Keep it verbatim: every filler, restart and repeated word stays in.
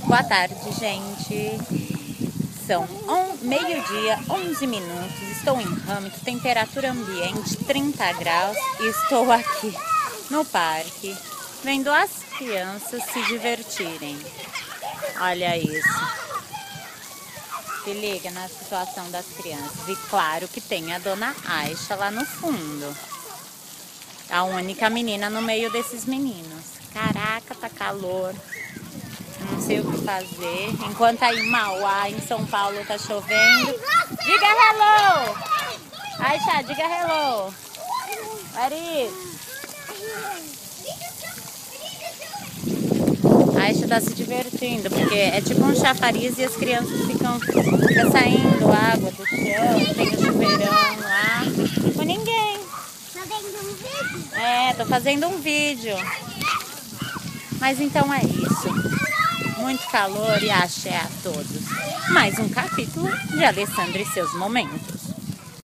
Boa tarde, gente. São um, meio-dia, onze minutos. Estou em Hamilton, temperatura ambiente trinta graus. E estou aqui no parque, vendo as crianças se divertirem. Olha isso. Se liga na situação das crianças. E claro que tem a dona Aisha lá no fundo. A única menina no meio desses meninos. Caraca, tá calor. Não sei o que fazer. Enquanto aí em Mauá, em São Paulo, tá chovendo. Diga hello! Aisha, diga hello! Paris! Aisha tá se divertindo, porque é tipo um chafariz e as crianças ficam, ficam saindo água do chão, tem o chuveirão lá. Com ninguém. Fazendo um vídeo? É, tô fazendo um vídeo. Mas então é isso. Muito calor e axé a todos. Mais um capítulo de Alessandra e seus momentos.